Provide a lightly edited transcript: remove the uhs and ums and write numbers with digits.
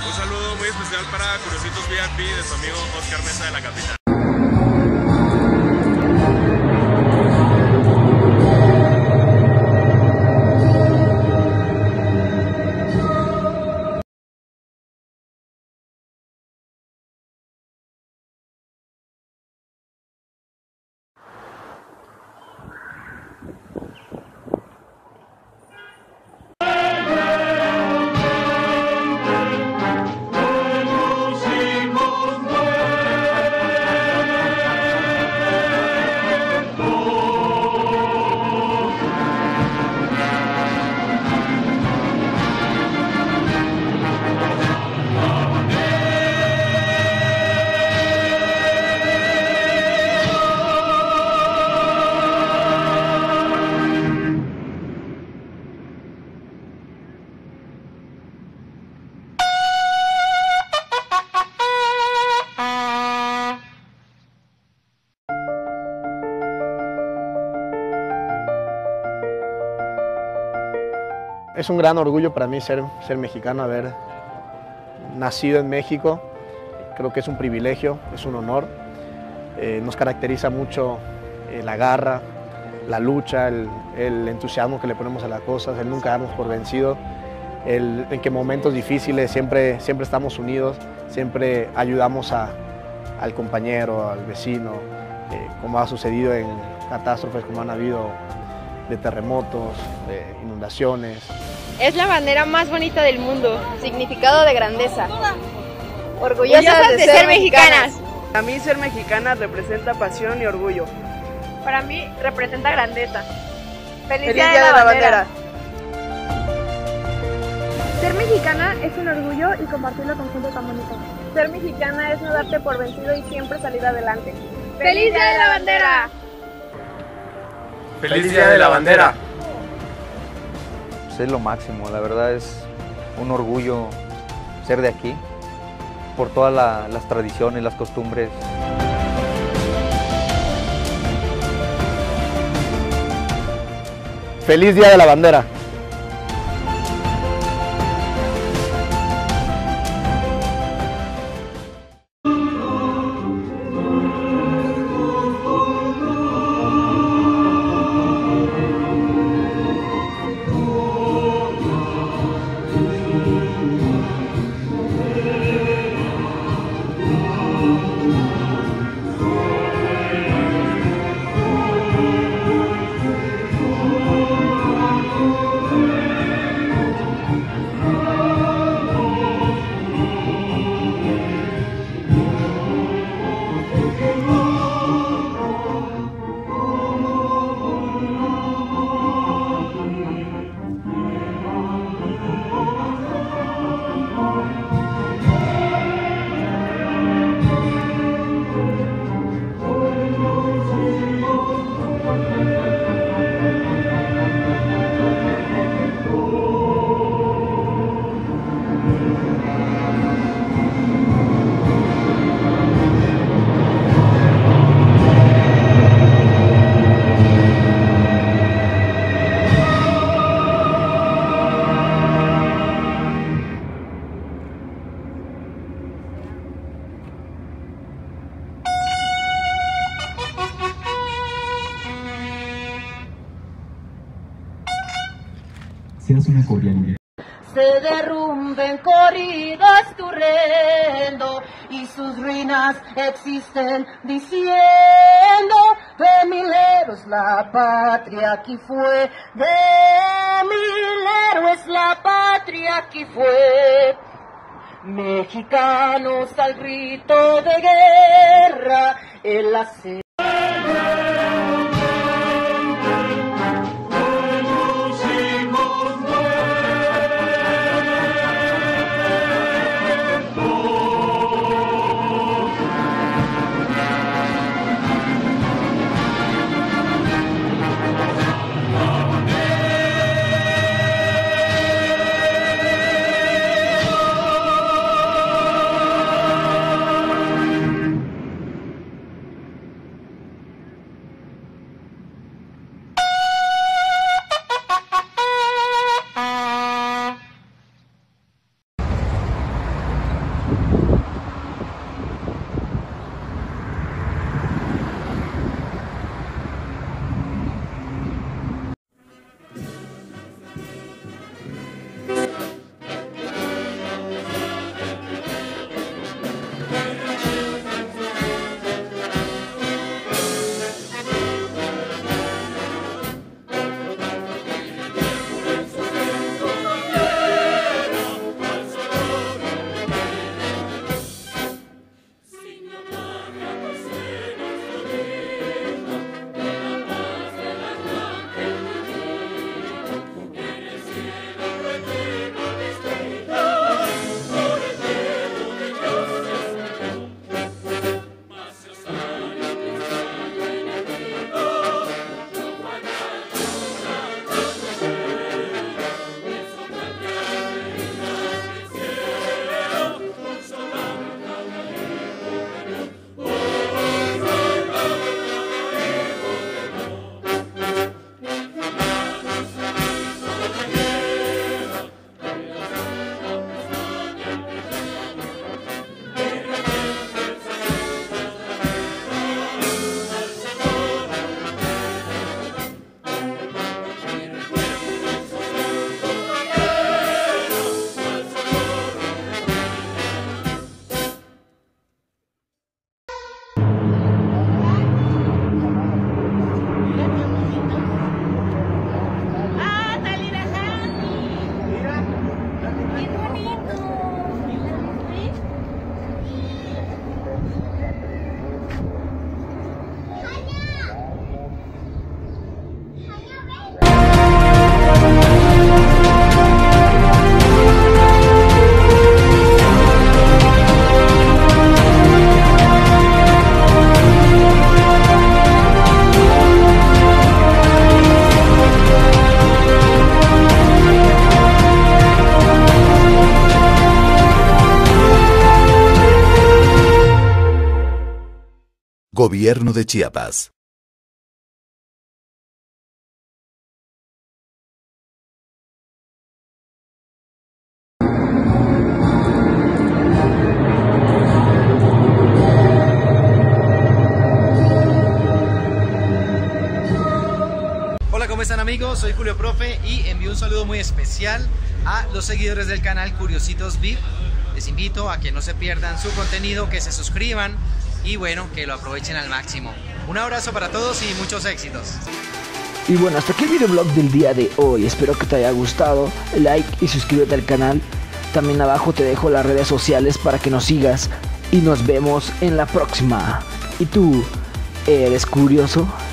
Un saludo muy especial para Curiositos VIP de su amigo Oscar Mesa de la Capital. Es un gran orgullo para mí ser mexicano, haber nacido en México. Creo que es un privilegio, es un honor. Nos caracteriza mucho la garra, la lucha, el entusiasmo que le ponemos a las cosas, el nunca darnos por vencido, en que momentos difíciles siempre estamos unidos, siempre ayudamos al compañero, al vecino, como ha sucedido en catástrofes como han habido de terremotos, de inundaciones. Es la bandera más bonita del mundo, significado de grandeza. Orgullosas de ser mexicanas. Para mí ser mexicana representa pasión y orgullo. Para mí representa grandeza. ¡Feliz Día de la Bandera! Ser mexicana es un orgullo y compartirlo con gente tan bonita. Ser mexicana es no darte por vencido y siempre salir adelante. ¡Feliz Día de la Bandera! ¡Feliz Día de la Bandera! Pues es lo máximo, la verdad es un orgullo ser de aquí, por todas las tradiciones, las costumbres. ¡Feliz Día de la Bandera! Seas una cordialidad. Se derrumben corridas tu rendo y sus ruinas existen diciendo de mil héroes la patria aquí fue, de mil héroes la patria aquí fue. Mexicanos al grito de guerra, el acero. Gobierno de Chiapas. Hola, ¿cómo están amigos? Soy Julio Profe y envío un saludo muy especial a los seguidores del canal Curiositos VIP. Les invito a que no se pierdan su contenido, que se suscriban y bueno, que lo aprovechen al máximo. Un abrazo para todos y muchos éxitos. Y bueno, hasta aquí el videoblog del día de hoy. Espero que te haya gustado. Like y suscríbete al canal. También abajo te dejo las redes sociales para que nos sigas. Y nos vemos en la próxima. ¿Y tú, eres curioso?